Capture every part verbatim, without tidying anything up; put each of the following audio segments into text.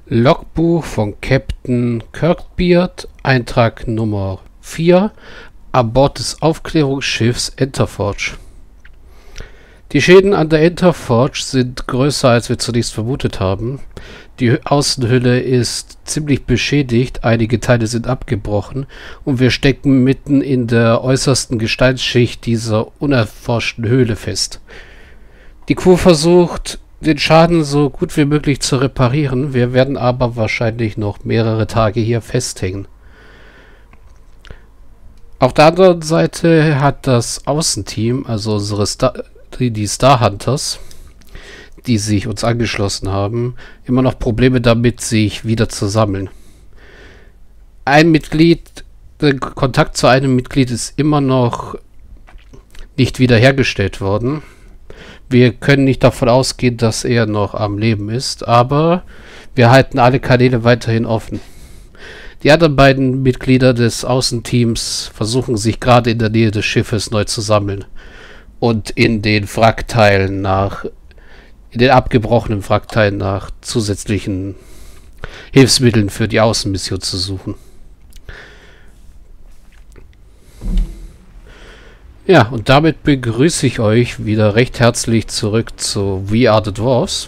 Logbuch von Captain Kirkbeard, Eintrag Nummer vier, an Bord des Aufklärungsschiffs Enterforge. Die Schäden an der Enterforge sind größer, als wir zunächst vermutet haben. Die Außenhülle ist ziemlich beschädigt, einige Teile sind abgebrochen und wir stecken mitten in der äußersten Gesteinsschicht dieser unerforschten Höhle fest. Die Crew versucht, den Schaden so gut wie möglich zu reparieren. Wir werden aber wahrscheinlich noch mehrere Tage hier festhängen. Auf der anderen Seite hat das Außenteam, also unsere Star, die Star Hunters, die sich uns angeschlossen haben, immer noch Probleme damit, sich wieder zu sammeln. Ein Mitglied, der Kontakt zu einem Mitglied ist immer noch nicht wiederhergestellt worden. Wir können nicht davon ausgehen, dass er noch am Leben ist, aber wir halten alle Kanäle weiterhin offen. Die anderen beiden Mitglieder des Außenteams versuchen sich gerade in der Nähe des Schiffes neu zu sammeln und in den Wrackteilen nach, in den abgebrochenen Wrackteilen nach zusätzlichen Hilfsmitteln für die Außenmission zu suchen. Ja, und damit begrüße ich euch wieder recht herzlich zurück zu We Are the Dwarves.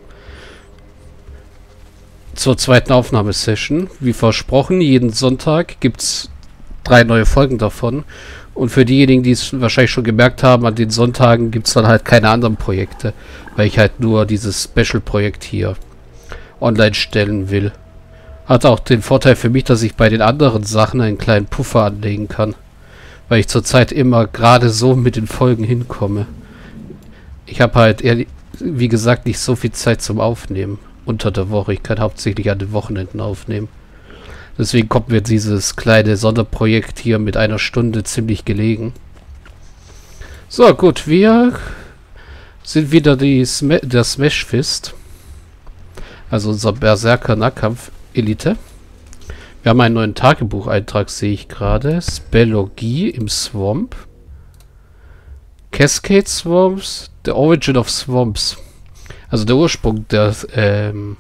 Zur zweiten Aufnahmesession. Wie versprochen, jeden Sonntag gibt es drei neue Folgen davon. Und für diejenigen, die es wahrscheinlich schon gemerkt haben, an den Sonntagen gibt es dann halt keine anderen Projekte, weil ich halt nur dieses Special-Projekt hier online stellen will. Hat auch den Vorteil für mich, dass ich bei den anderen Sachen einen kleinen Puffer anlegen kann. Weil ich zurzeit immer gerade so mit den Folgen hinkomme. Ich habe halt, eher, wie gesagt, nicht so viel Zeit zum Aufnehmen unter der Woche. Ich kann hauptsächlich an den Wochenenden aufnehmen. Deswegen kommt mir dieses kleine Sonderprojekt hier mit einer Stunde ziemlich gelegen. So, gut, wir sind wieder die Sma der Smash Fist. Also unser Berserker-Nahkampf-Elite. Wir haben einen neuen Tagebucheintrag, sehe ich gerade. Spellogie im Swamp. Cascade Swamps. The Origin of Swamps. Also der Ursprung der, ähm,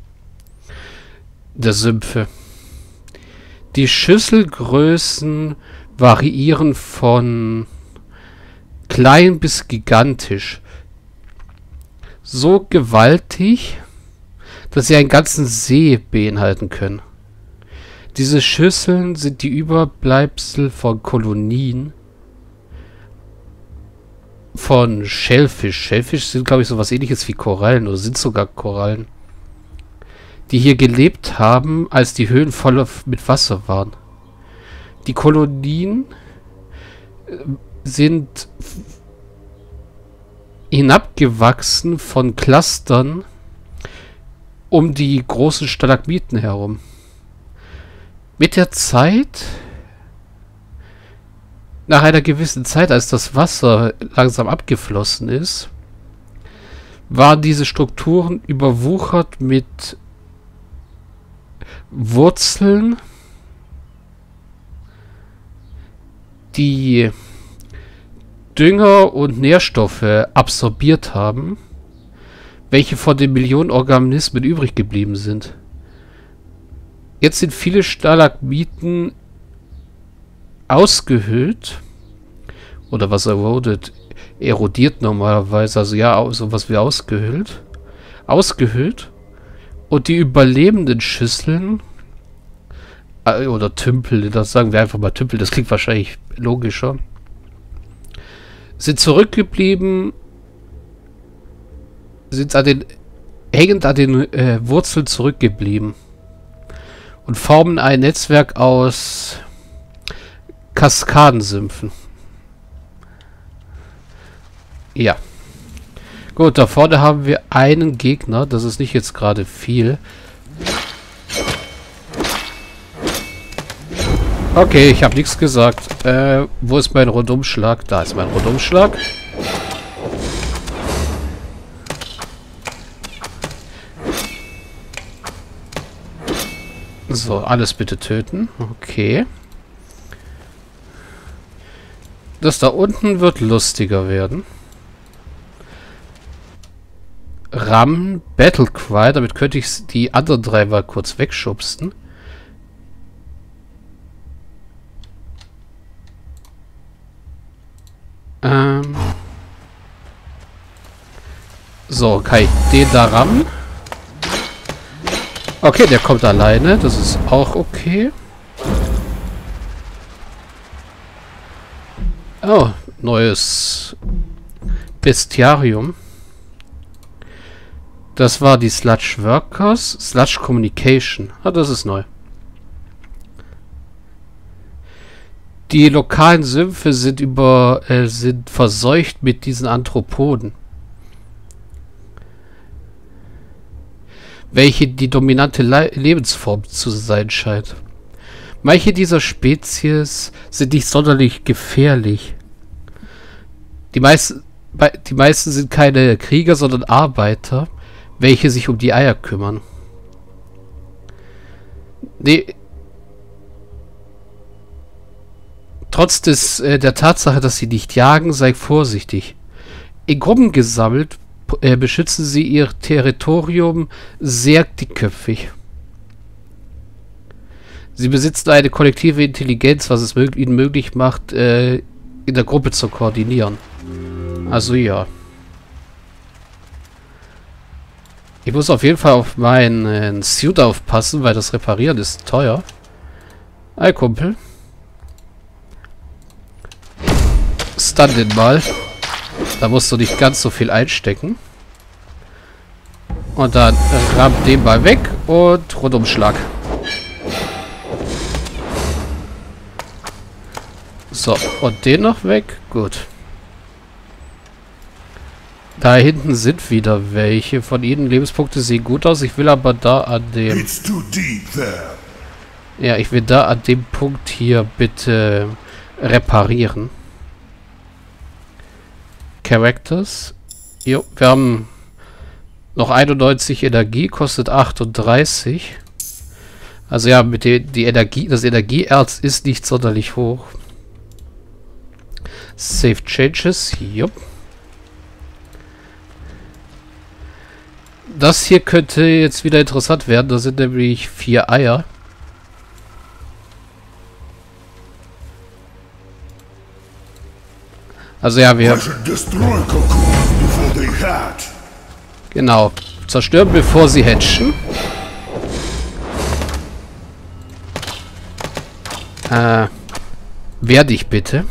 der Sümpfe. Die Schüsselgrößen variieren von klein bis gigantisch. So gewaltig, dass sie einen ganzen See beinhalten können. Diese Schüsseln sind die Überbleibsel von Kolonien von Shellfish. Shellfish sind, glaube ich, so was ähnliches wie Korallen oder sind sogar Korallen, die hier gelebt haben, als die Höhlen voll mit Wasser waren. Die Kolonien sind hinabgewachsen von Clustern um die großen Stalagmiten herum. Mit der Zeit, nach einer gewissen Zeit, als das Wasser langsam abgeflossen ist, waren diese Strukturen überwuchert mit Wurzeln, die Dünger und Nährstoffe absorbiert haben, welche von den Millionen Organismen übrig geblieben sind. Jetzt sind viele Stalagmiten ausgehöhlt. Oder was eroded? Erodiert normalerweise. Also ja, sowas wie ausgehöhlt. Ausgehöhlt. Und die überlebenden Schüsseln äh, oder Tümpel, das sagen wir einfach mal Tümpel, das klingt wahrscheinlich logischer, sind zurückgeblieben, sind an den hängend an den äh, Wurzeln zurückgeblieben. Und formen ein Netzwerk aus Kaskadensümpfen. Ja. Gut, da vorne haben wir einen Gegner. Das ist nicht jetzt gerade viel. Okay, ich habe nichts gesagt. Äh, wo ist mein Rundumschlag? Da ist mein Rundumschlag. So, alles bitte töten. Okay. Das da unten wird lustiger werden. RAM, Battlecry. Damit könnte ich die anderen drei mal kurz wegschubsen. Ähm. So, kann ich den da rammen? Okay, der kommt alleine. Das ist auch okay. Oh, neues Bestiarium. Das war die Sludge Workers. Sludge Communication. Ah, das ist neu. Die lokalen Sümpfe sind über äh, sind verseucht mit diesen Anthropoden, welche die dominante Le Lebensform zu sein scheint. Manche dieser Spezies sind nicht sonderlich gefährlich. Die meisten, die meisten sind keine Krieger, sondern Arbeiter, welche sich um die Eier kümmern. Nee. Trotz des, äh, der Tatsache, dass sie nicht jagen, sei vorsichtig. In Gruppen gesammelt, äh, beschützen sie ihr Territorium sehr dickköpfig. Sie besitzen eine kollektive Intelligenz, was es mög ihnen möglich macht, äh, in der Gruppe zu koordinieren. Also ja. Ich muss auf jeden Fall auf meinen äh, Suit aufpassen, weil das Reparieren ist teuer. Hi, Kumpel. Stun den mal. Da musst du nicht ganz so viel einstecken. Und dann ramm den mal weg und Rundumschlag. So, und den noch weg. Gut. Da hinten sind wieder welche von ihnen. Lebenspunkte sehen gut aus. Ich will aber da an dem... Ja, ich will da an dem Punkt hier bitte reparieren. Characters. Jo, wir haben noch einundneunzig Energie, kostet achtunddreißig. Also ja, mit der die Energie, das Energieerz ist nicht sonderlich hoch. Save Changes, jupp. Das hier könnte jetzt wieder interessant werden. Da sind nämlich vier Eier. Also ja, wir... Genau. Zerstören, bevor sie hatchen. Äh... Wehr dich bitte.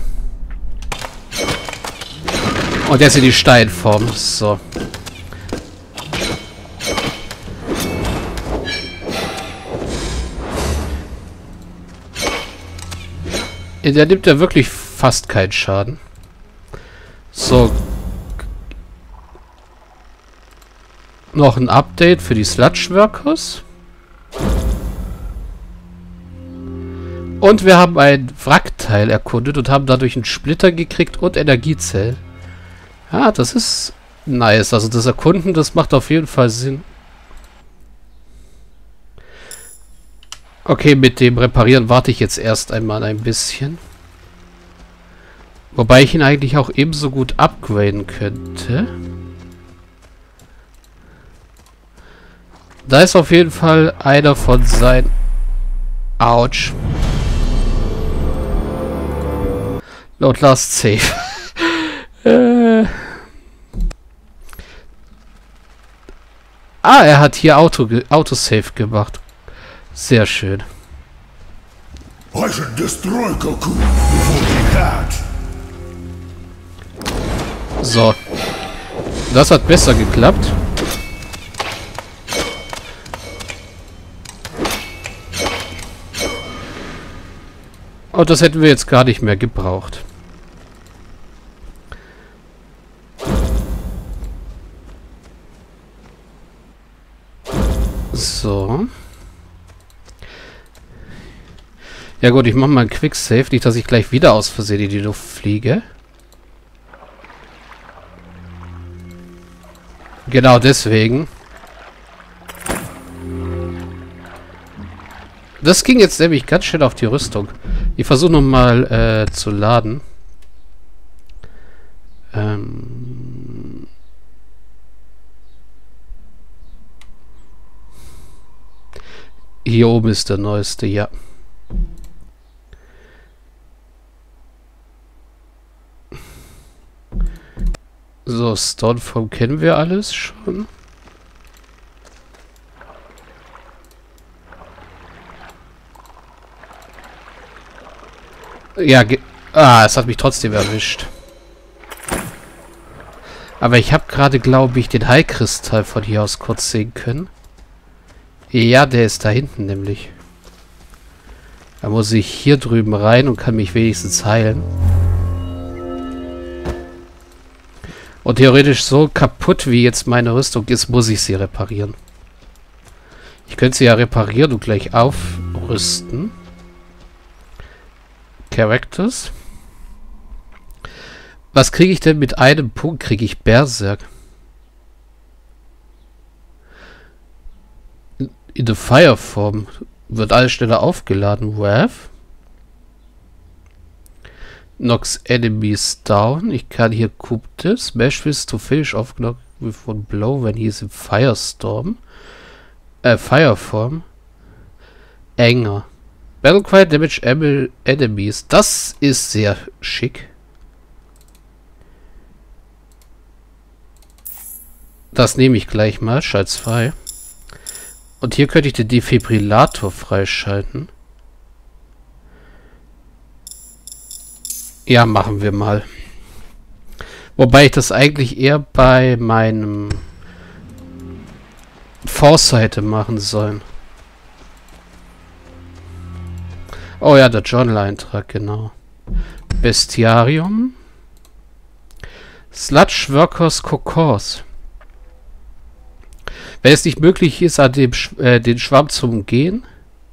Und jetzt in die Steinform. So. Der nimmt ja wirklich fast keinen Schaden. So. Noch ein Update für die Sludge Workers. Und wir haben ein Wrackteil erkundet und haben dadurch einen Splitter gekriegt und Energiezellen. Ja, das ist nice. Also das Erkunden, das macht auf jeden Fall Sinn. Okay, mit dem Reparieren warte ich jetzt erst einmal ein bisschen. Wobei ich ihn eigentlich auch ebenso gut upgraden könnte. Da ist auf jeden Fall einer von seinen... Autsch. Load last save. äh. Ah, er hat hier Auto ge Autosave gemacht. Sehr schön. So. Das hat besser geklappt. Und das hätten wir jetzt gar nicht mehr gebraucht. So. Ja gut, ich mache mal einen Quicksave, nicht, dass ich gleich wieder aus Versehen in die Luft fliege. Genau deswegen. Das ging jetzt nämlich ganz schön auf die Rüstung. Ich versuche nochmal äh, zu laden. Ähm Hier oben ist der neueste, ja. So, Stormform kennen wir alles schon. Ja, ah, es hat mich trotzdem erwischt. Aber ich habe gerade, glaube ich, den Heilkristall von hier aus kurz sehen können. Ja, der ist da hinten nämlich. Da muss ich hier drüben rein und kann mich wenigstens heilen. Und theoretisch so kaputt wie jetzt meine Rüstung ist, muss ich sie reparieren. Ich könnte sie ja reparieren und gleich aufrüsten. Characters. Was kriege ich denn mit einem Punkt? Kriege ich Berserk. In der Fireform wird alles schneller aufgeladen. Wrath. Knocks enemies down. Ich kann hier Kupte. Smash Fist to finish off knock with one blow when he is in Firestorm. Äh, Fireform. Enger. Battlecry damage enemies. Das ist sehr schick. Das nehme ich gleich mal. Schalt's frei. Und hier könnte ich den Defibrillator freischalten. Ja, machen wir mal. Wobei ich das eigentlich eher bei meinem Foresight hätte machen sollen. Oh ja, der Journal-Eintrag, genau. Bestiarium. Sludge Workers Kokors. Wenn es nicht möglich ist, an dem Sch äh, den Schwamm zu umgehen,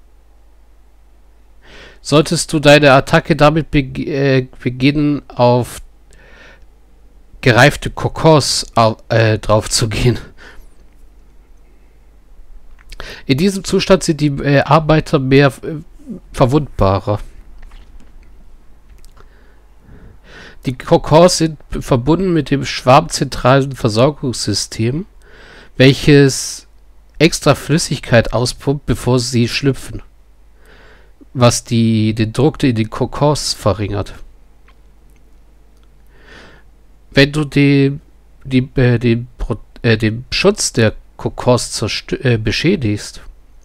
solltest du deine Attacke damit be äh, beginnen, auf gereifte Kokos äh, drauf zu gehen. In diesem Zustand sind die äh, Arbeiter mehr äh, verwundbarer. Die Kokos sind verbunden mit dem schwarmzentralen Versorgungssystem, welches extra Flüssigkeit auspumpt, bevor sie schlüpfen, was die, den Druck in den Kokos verringert. Wenn du den, die, äh, den, äh, den Schutz der Kokos äh, beschädigst,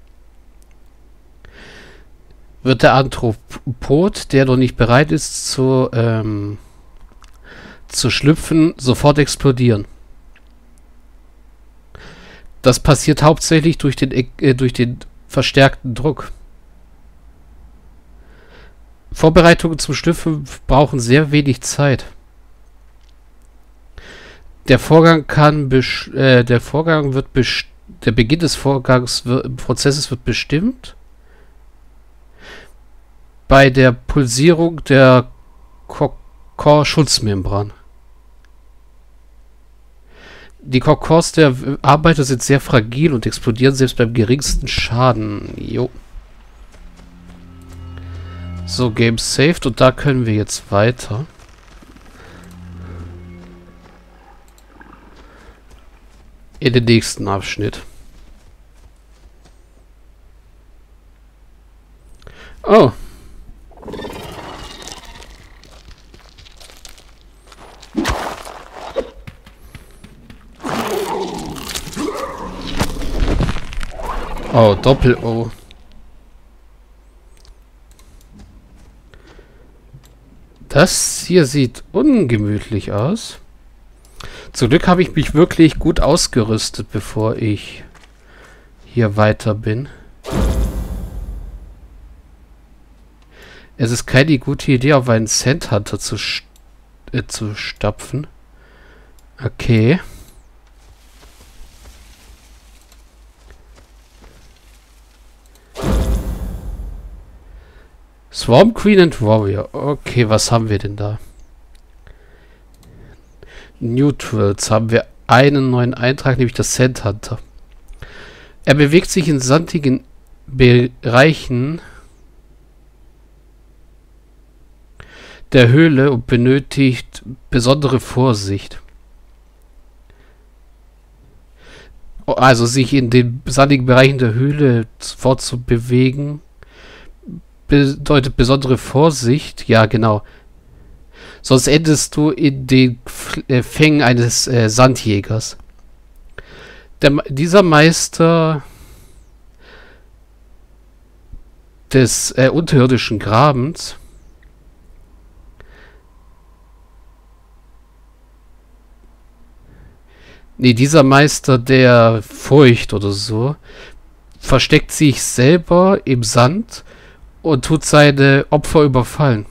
wird der Anthropod, der noch nicht bereit ist zu, ähm, zu schlüpfen, sofort explodieren. Das passiert hauptsächlich durch den, äh, durch den verstärkten Druck. Vorbereitungen zum Schlüpfen brauchen sehr wenig Zeit. Der Vorgang kann äh, der Vorgang wird der Beginn des Vorgangs Prozesses wird bestimmt bei der Pulsierung der Kokor-Schutzmembran. Die Kokors der Arbeiter sind sehr fragil und explodieren selbst beim geringsten Schaden. Jo. So, Game saved und da können wir jetzt weiter. In den nächsten Abschnitt. Oh. Oh, Doppel-O. Das hier sieht ungemütlich aus. Zum Glück habe ich mich wirklich gut ausgerüstet, bevor ich hier weiter bin. Es ist keine gute Idee, auf einen Sand Hunter zu, äh, zu stapfen. Okay. Swarm Queen and Warrior. Okay, was haben wir denn da? Neutrals haben wir einen neuen Eintrag, nämlich das Sand Hunter. Er bewegt sich in sandigen Bereichen der Höhle und benötigt besondere Vorsicht. Also sich in den sandigen Bereichen der Höhle fortzubewegen, bedeutet besondere Vorsicht. Ja, genau. Sonst endest du in den äh, Fängen eines äh, Sandjägers. Der, dieser Meister des äh, unterirdischen Grabens Nee, dieser Meister der Furcht oder so versteckt sich selber im Sand und tut seine Opfer überfallen.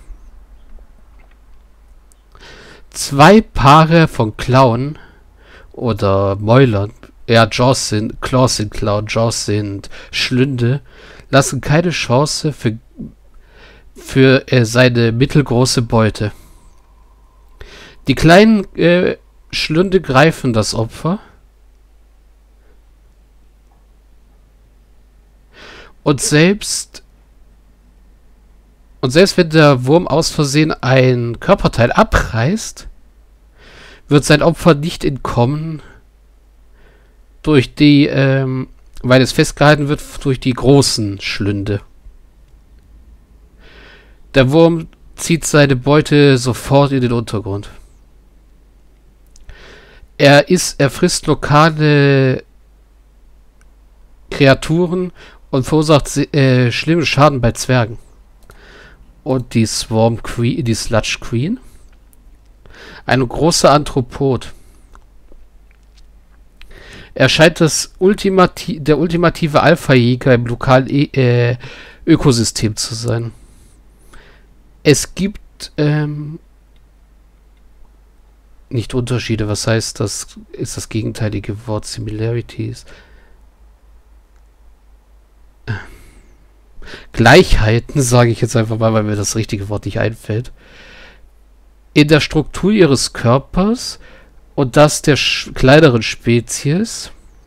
Zwei Paare von Klauen oder Mäulern, ja, Jaws sind, Claws sind Klauen, Jaws sind Schlünde, lassen keine Chance für, für äh, seine mittelgroße Beute. Die kleinen äh, Schlünde greifen das Opfer und selbst und selbst wenn der Wurm aus Versehen ein Körperteil abreißt, wird sein Opfer nicht entkommen durch die, ähm, weil es festgehalten wird durch die großen Schlünde. Der Wurm zieht seine Beute sofort in den Untergrund. Er ist, er frisst lokale Kreaturen und verursacht äh, schlimmen Schaden bei Zwergen. Und die Swarm Queen, die Sludge Queen, ein großer Anthropod. Er scheint das Ultimati der ultimative Alpha-Jäger im lokalen e äh, Ökosystem zu sein. Es gibt ähm, nicht Unterschiede, was heißt das? Ist das gegenteilige Wort Similarities? Gleichheiten, sage ich jetzt einfach mal, weil mir das richtige Wort nicht einfällt. In der Struktur ihres Körpers und das der kleineren Spezies.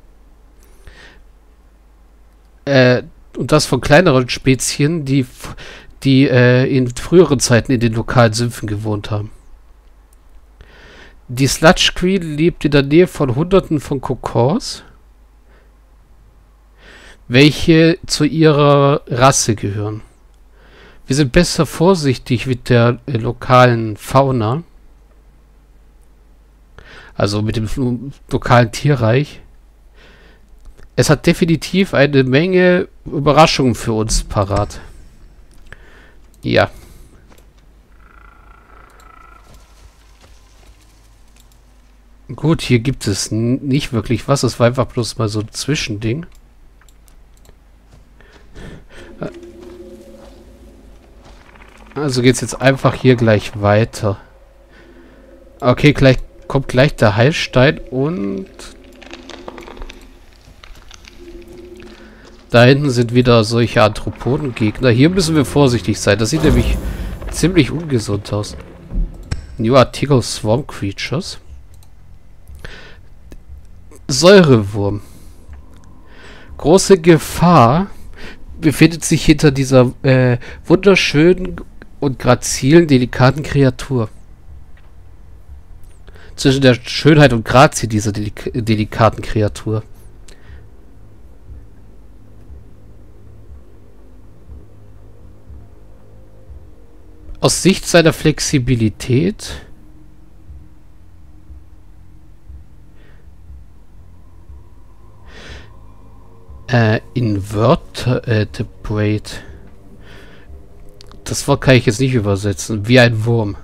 Äh, und das von kleineren Spezien, die, die äh, in früheren Zeiten in den lokalen Sümpfen gewohnt haben. Die Sludge Queen lebt in der Nähe von Hunderten von Kokors, welche zu ihrer Rasse gehören. Wir sind besser vorsichtig mit der äh, lokalen Fauna, also mit dem lokalen Tierreich. Es hat definitiv eine Menge Überraschungen für uns parat. Ja. Gut, hier gibt es nicht wirklich was. Es war einfach bloß mal so ein Zwischending. Also geht es jetzt einfach hier gleich weiter. Okay, gleich kommt gleich der Heilstein und da hinten sind wieder solche Arthropodengegner. Hier müssen wir vorsichtig sein. Das sieht nämlich ziemlich ungesund aus. New Article Swarm Creatures. Säurewurm. Große Gefahr befindet sich hinter dieser äh, wunderschönen und grazilen, delikaten Kreatur. Zwischen der Schönheit und Grazie dieser delik delikaten Kreatur. Aus Sicht seiner Flexibilität äh, Invertebrate. Das Wort kann ich jetzt nicht übersetzen. Wie ein Wurm.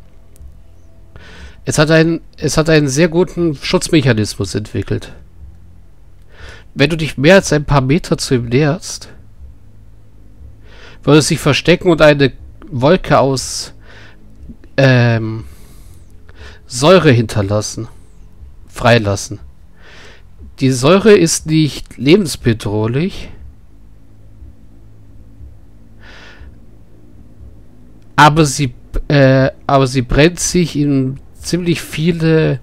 Es hat einen, es hat einen sehr guten Schutzmechanismus entwickelt. Wenn du dich mehr als ein paar Meter zu ihm näherst, würde es sich verstecken und eine Wolke aus ähm, Säure hinterlassen. Freilassen. Die Säure ist nicht lebensbedrohlich, aber sie, äh, aber sie brennt sich in ziemlich viele,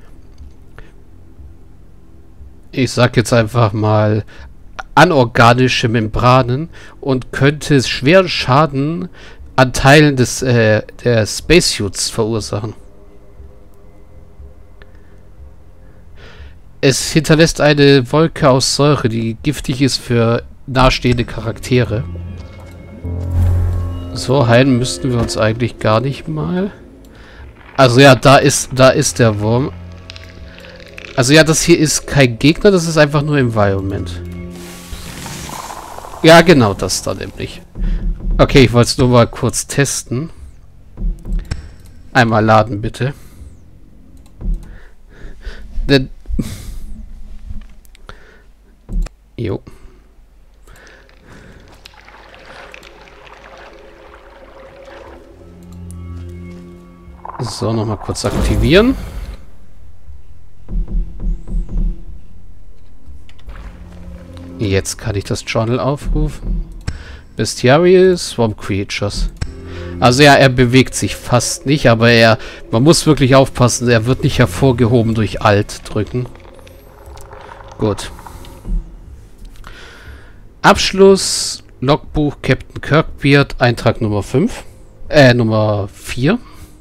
ich sag jetzt einfach mal, anorganische Membranen und könnte schweren Schaden an Teilen des äh, der Spacesuits verursachen. Es hinterlässt eine Wolke aus Säure, die giftig ist für nahestehende Charaktere. So heilen müssten wir uns eigentlich gar nicht mal. Also ja, da ist, da ist der Wurm. Also ja, das hier ist kein Gegner, das ist einfach nur Environment. Ja, genau das da nämlich. Okay, ich wollte es nur mal kurz testen. Einmal laden, bitte. Denn... Jo. So, nochmal kurz aktivieren. Jetzt kann ich das Journal aufrufen. Bestiarial Swamp Creatures. Also ja, er bewegt sich fast nicht, aber er... Man muss wirklich aufpassen, er wird nicht hervorgehoben durch Alt drücken. Gut. Abschluss, Logbuch, Captain Kirkbeard, Eintrag Nummer fünf. Äh, Nummer vier.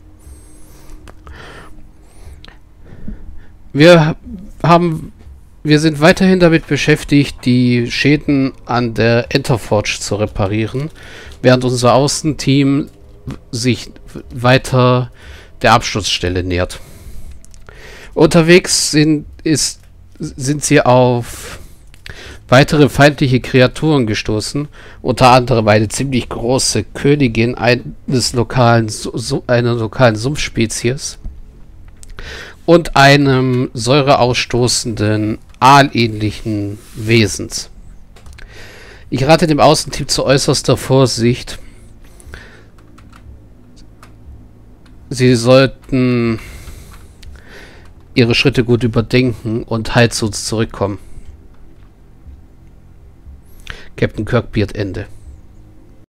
Wir haben... Wir sind weiterhin damit beschäftigt, die Schäden an der Enterforge zu reparieren, während unser Außenteam sich weiter der Absturzstelle nähert. Unterwegs sind, ist, sind sie auf weitere feindliche Kreaturen gestoßen, unter anderem eine ziemlich große Königin eines lokalen, einer lokalen Sumpfspezies und einem säureausstoßenden aalähnlichen Wesens. Ich rate dem Außenteam zu äußerster Vorsicht. Sie sollten ihre Schritte gut überdenken und heil zu uns zurückkommen. Captain Kirkbeard, Ende.